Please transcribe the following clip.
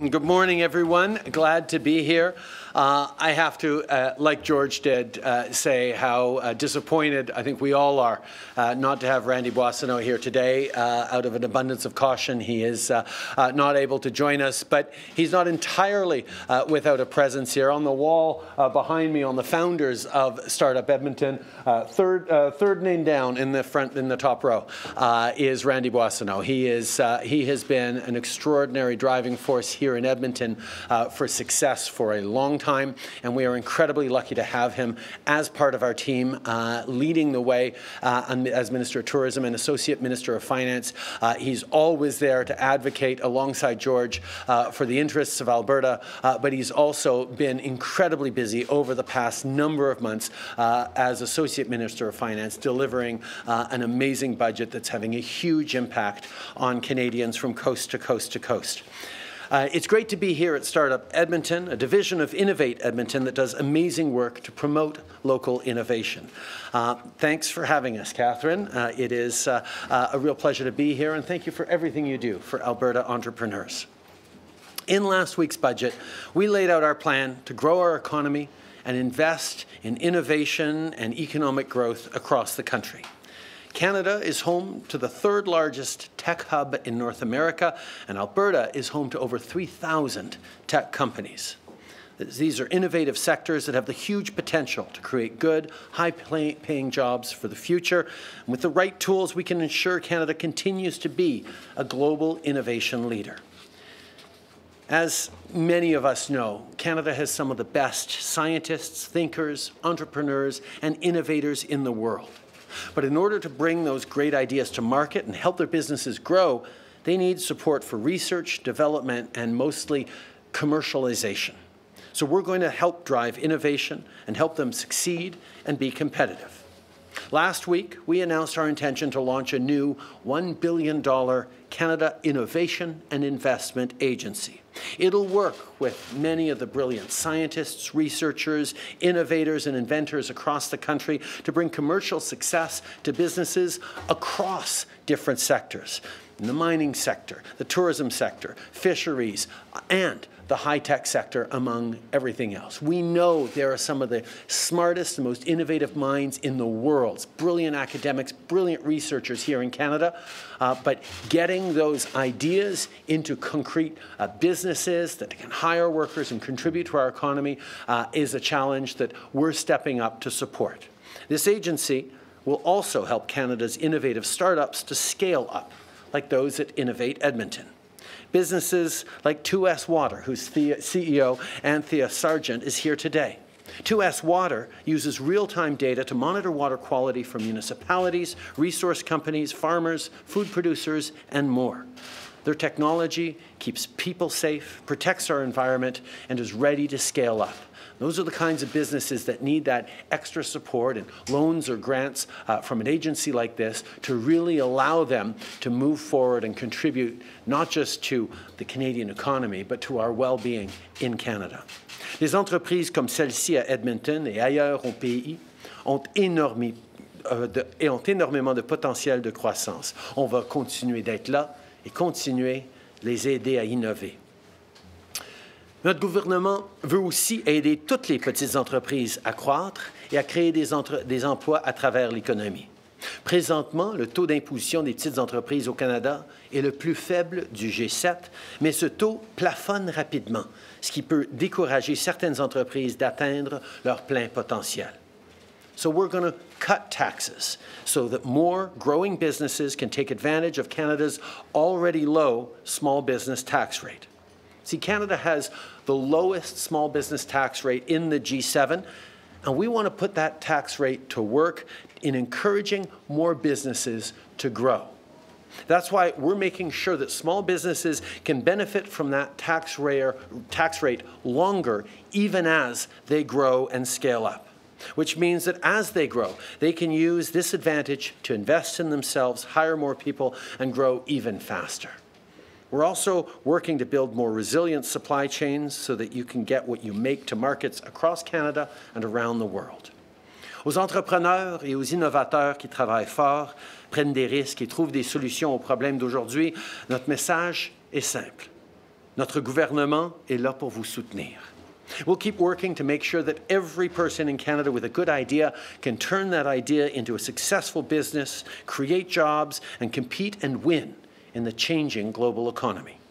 Good morning, everyone. Glad to be here. I have to, like George did, say how disappointed I think we all are not to have Randy Boissonnault here today. Out of an abundance of caution, he is not able to join us, but he's not entirely without a presence here. On the wall behind me, on the founders of Startup Edmonton, third name down in the front, in the top row, is Randy Boissonnault. He has been an extraordinary driving force here in Edmonton for success for a long time, and we are incredibly lucky to have him as part of our team, leading the way as Minister of Tourism and Associate Minister of Finance. He's always there to advocate alongside George for the interests of Alberta, but he's also been incredibly busy over the past number of months as Associate Minister of Finance, delivering an amazing budget that's having a huge impact on Canadians from coast to coast to coast. It's great to be here at Startup Edmonton, a division of Innovate Edmonton that does amazing work to promote local innovation. Thanks for having us, Catherine. It is a real pleasure to be here, and thank you for everything you do for Alberta entrepreneurs. In last week's budget, we laid out our plan to grow our economy and invest in innovation and economic growth across the country. Canada is home to the third largest tech hub in North America, and Alberta is home to over 3,000 tech companies. These are innovative sectors that have the huge potential to create good, high-paying jobs for the future. And with the right tools, we can ensure Canada continues to be a global innovation leader. As many of us know, Canada has some of the best scientists, thinkers, entrepreneurs, and innovators in the world. But in order to bring those great ideas to market and help their businesses grow, they need support for research, development, and mostly commercialization. So we're going to help drive innovation and help them succeed and be competitive. Last week, we announced our intention to launch a new $1 billion Canada Innovation and Investment Agency. It'll work with many of the brilliant scientists, researchers, innovators, and inventors across the country to bring commercial success to businesses across different sectors. In the mining sector, the tourism sector, fisheries, and the high-tech sector, among everything else. We know there are some of the smartest and most innovative minds in the world, brilliant academics, brilliant researchers here in Canada, but getting those ideas into concrete businesses that can hire workers and contribute to our economy is a challenge that we're stepping up to support. This agency will also help Canada's innovative startups to scale up, like those at Innovate Edmonton. Businesses like 2S Water, whose CEO, Anthea Sargent, is here today. 2S Water uses real-time data to monitor water quality for municipalities, resource companies, farmers, food producers, and more. Their technology keeps people safe, protects our environment, and is ready to scale up. Those are the kinds of businesses that need that extra support and loans or grants from an agency like this to really allow them to move forward and contribute not just to the Canadian economy, but to our well-being in Canada. Les entreprises comme celle-ci à Edmonton et ailleurs au pays ont énormément de potentiel de croissance. On va continuer d'être là et continuer les aider à innover. Notre gouvernement veut aussi aider toutes les petites entreprises à croître et à créer des emplois à travers l'économie. Présentement, le taux d'imposition des petites entreprises au Canada est le plus faible du G7, mais ce taux plafonne rapidement, ce qui peut décourager certaines entreprises d'atteindre leur plein potentiel. So we're going to cut taxes so that more growing businesses can take advantage of Canada's already low small business tax rate. See, Canada has the lowest small business tax rate in the G7, and we want to put that tax rate to work in encouraging more businesses to grow. That's why we're making sure that small businesses can benefit from that tax rate longer, even as they grow and scale up. Which means that as they grow, they can use this advantage to invest in themselves, hire more people, and grow even faster. We're also working to build more resilient supply chains so that you can get what you make to markets across Canada and around the world. Aux entrepreneurs et aux innovateurs qui travaillent fort, prennent des risques et trouvent des solutions aux problèmes d'aujourd'hui, notre message est simple. Notre gouvernement est là pour vous soutenir. We'll keep working to make sure that every person in Canada with a good idea can turn that idea into a successful business, create jobs, and compete and win in the changing global economy.